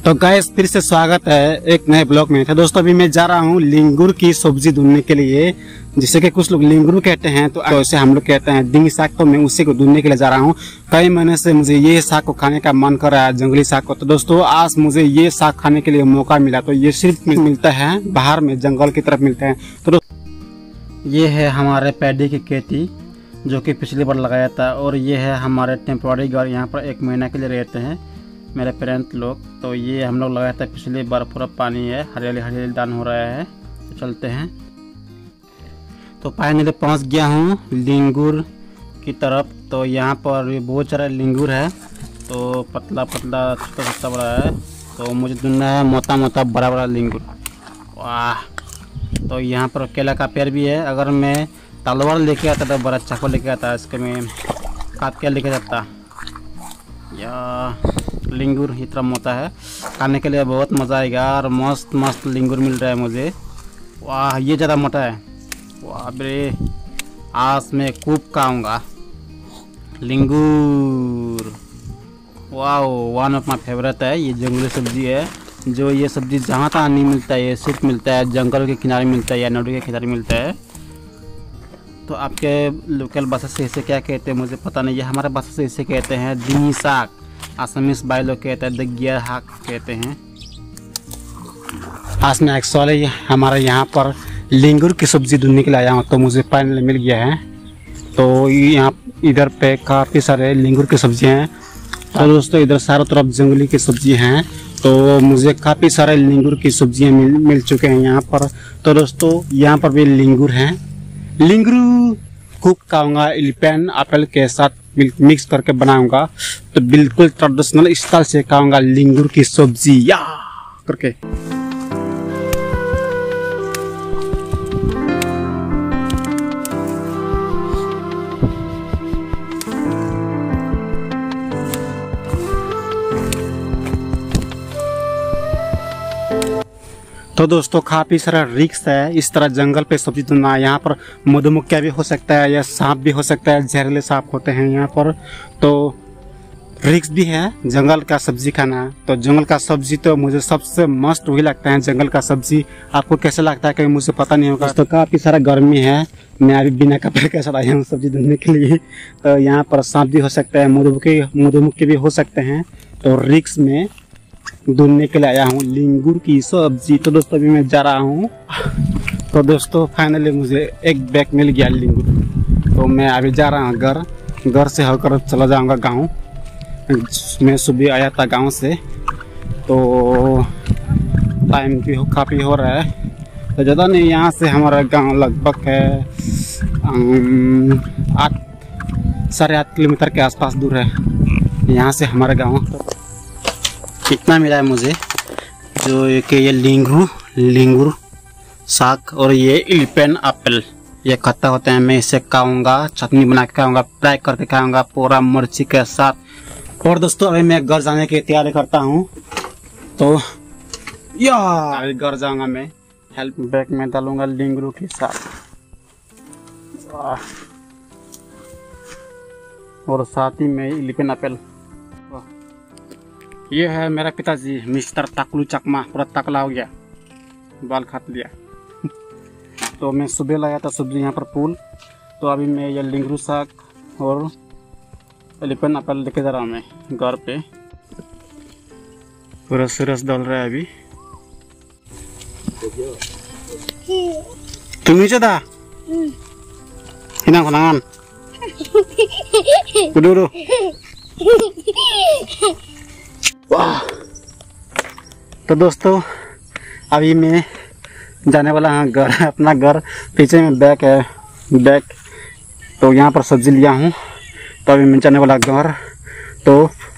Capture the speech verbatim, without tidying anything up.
तो गाइस फिर से स्वागत है एक नए ब्लॉग में। तो दोस्तों अभी मैं जा रहा हूँ लिंगुर की सब्जी ढूंढने के लिए, जिसे कि कुछ लोग लिंगुर कहते हैं तो ऐसे हम लोग कहते हैं डिंगी साग। तो मैं उसी को ढूंढने के लिए जा रहा हूँ। कई महीने से मुझे ये साग को खाने का मन कर रहा है, जंगली साग को। तो दोस्तों आज मुझे ये साग खाने के लिए मौका मिला। तो ये सिर्फ मिलता है बाहर में, जंगल की तरफ मिलते हैं। तो ये है हमारे पैडी की खेती जो कि पिछली बार लगाया था, और ये है हमारे टेम्पोररी घर। यहाँ पर एक महीना के लिए रहते हैं मेरे पेरेंट्स लोग। तो ये हम लोग लगाया था पिछली बार, पूरा पानी है, हरियाली हरियाली दान हो रहा है। तो चलते हैं। तो फाइनली पहुँच गया हूँ लिंगुर की तरफ। तो यहाँ पर भी बहुत सारा लिंगुर है, तो पतला पतला छोटा छोटा बड़ा है। तो मुझे ढूंढना है मोटा मोटा बड़ा बड़ा लिंगुर। वाह! तो यहाँ पर केला का पेड़ भी है। अगर मैं तलवार लेके आता तो बड़ा चाकू लेके आता, इसके में काट के लेके जाता। या लिंगुर इतना मोटा है, खाने के लिए बहुत मज़ा आएगा। और मस्त मस्त लिंगुर मिल रहा है मुझे। वाह! ये ज़्यादा मोटा है। वाह बे, आज मैं खूब खाऊंगा लिंगुर। वाह, वन ऑफ माई फेवरेट है। ये जंगली सब्जी है, जो ये सब्जी जहाँ तहाँ नहीं मिलता है, ये सिर्फ मिलता है जंगल के किनारे मिलता है या नदी के किनारे मिलता है। तो आपके लोकल भाषा से इसे क्या कहते हैं मुझे पता नहीं है। हमारे भाषा से इसे कहते हैं डिंगी साग, असमीस भाई लोग कहते हैं दगिया हाक कहते हैं। आज मैं एक्चुअली हमारे यहाँ पर लिंगुर की सब्जी ढूंढने के लिए आया हूँ, तो मुझे फाइनली मिल गया है। तो यहाँ इधर पे काफ़ी सारे लिंगुर की सब्जियाँ हैं। तो दोस्तों इधर चारों तरफ जंगली की सब्जी हैं, तो मुझे काफ़ी सारे लिंगुर की सब्जियाँ मिल मिल चुके हैं यहाँ पर। तो दोस्तों यहाँ पर भी लिंगुर हैं। लिंगुर खूब खाऊंगा, एलिफेंट एप्पल के साथ मिक्स करके बनाऊंगा। तो बिल्कुल ट्रेडिशनल स्टाइल से खाऊंगा लिंगुर की सब्जी या करके। तो दोस्तों काफ़ी सारा रिस्क है इस तरह जंगल पे सब्जी ढूंढना। यहाँ पर मधुमक्खियाँ भी हो सकता है या सांप भी हो सकता है, जहरीले सांप होते हैं यहाँ पर। तो रिस्क भी है जंगल का सब्जी खाना। तो जंगल का सब्जी तो मुझे सबसे मस्त वही लगता है, जंगल का सब्जी। आपको कैसे लगता है कहीं मुझे पता नहीं होगा। तो काफ़ी सारा गर्मी है, मैं अभी बिना कपड़े के साथ आया हूँ सब्जी ढूंढने के लिए। तो यहाँ पर सांप भी हो सकता है, मधुमक्खी मधुमक्खी भी हो सकते हैं। तो रिस्क में ढूंढने के लिए आया हूँ लिंगुर की सब्जी। तो दोस्तों अभी मैं जा रहा हूँ। तो दोस्तों फाइनली मुझे एक बैग मिल गया लिंगुर। तो मैं अभी जा रहा हूँ घर। घर से होकर चला जाऊँगा गांव। मैं सुबह आया था गांव से, तो टाइम भी हो, काफ़ी हो रहा है। तो ज़्यादा नहीं, यहाँ से हमारा गांव लगभग है आठ साढ़े आठ किलोमीटर के आसपास दूर है यहाँ से हमारा गांव। कितना मिला है मुझे, जो कि ये लिंगुर लिंगुर साग और ये एलिफेंट एप्पल, ये खट्टा होते हैं। मैं इसे खाऊंगा, चटनी बना के खाऊंगा, फ्राई करके खाऊंगा पूरा मिर्ची के साथ। और दोस्तों अभी मैं घर जाने की तैयारी करता हूँ। तो यार घर जाऊंगा मैं, हेल्प बैग में डालूंगा लिंगुर के साथ, और साथ ही में एलिफेंट एप्पल। ये है मेरा पिताजी मिस्टर टकलू चकमा, पूरा टकला हो गया, बाल काट लिया। तो मैं सुबह लाया था सब्जी यहाँ पर फूल। तो अभी मैं ये लिंगुर साग और एलिफेंट एप्पल लेके जा रहा हूँ मैं घर पे। पूरा सूरज डल रहा है अभी। तुम नीचे था हिना खुनांगन कुदुरु। वाह! तो दोस्तों अभी मैं जाने वाला हूँ घर, अपना घर। पीछे में बैग है, बैग। तो यहाँ पर सब्जी लिया हूँ, तो अभी मैं जाने वाला घर। तो